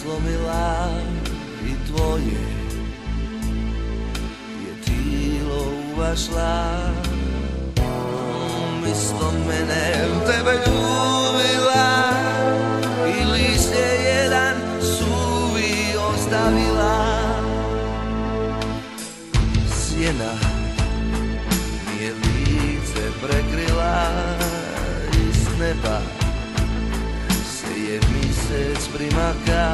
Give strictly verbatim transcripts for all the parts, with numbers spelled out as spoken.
slomila i tvoje je tilo uvašla, umjesto mene tebe ljubila i list je jedan suvi ostavila. Sjena mi je lice prekrila, iz neba se je mjesec primaka,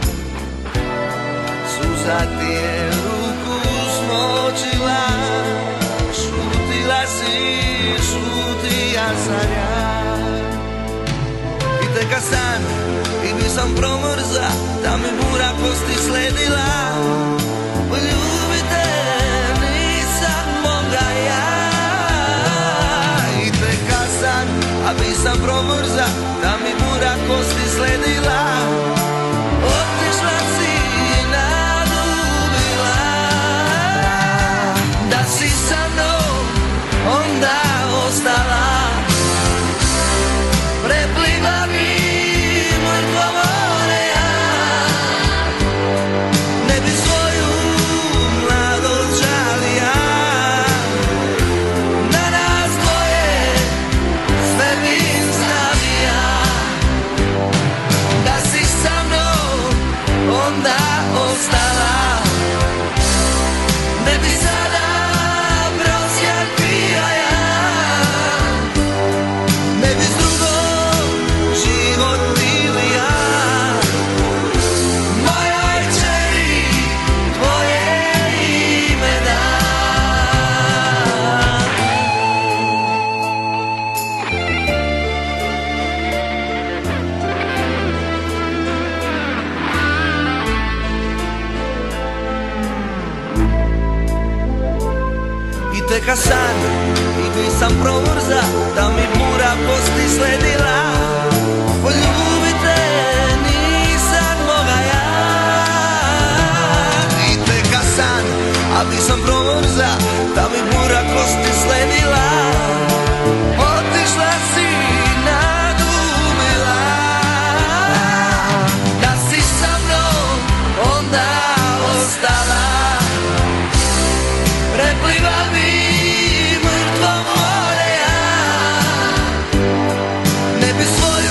suza ti je ruku smočila, šutila si, šutija sam ja. I teka san i bi sam promrza, da mi bura kosti sledila, poljubite nisam moga ja. I teka san, a bi sam promrza, da mi bura kosti sledila, otišla si nadubila. Da si sa mnom onda ostala, preplila bi mrtvo more ja, ne bi svoju mladost žalija. Na nas dvoje sve bi stavija. Da si sa mnom onda ostala, ne bi sada prosjak pija ja, ne bi s drugom život bili ja. Moja kćeri, tvoje ime dam. I teka san i bi sam promrza, da mi bura kosti sledila, poljubite nisam moga ja. I teka san, a bi sam promrza, da mi bura kosti sledila, otišla si nadumila. Da si sa mnom onda ostala, prepliva bi mrtvo more ja, ne bi svoj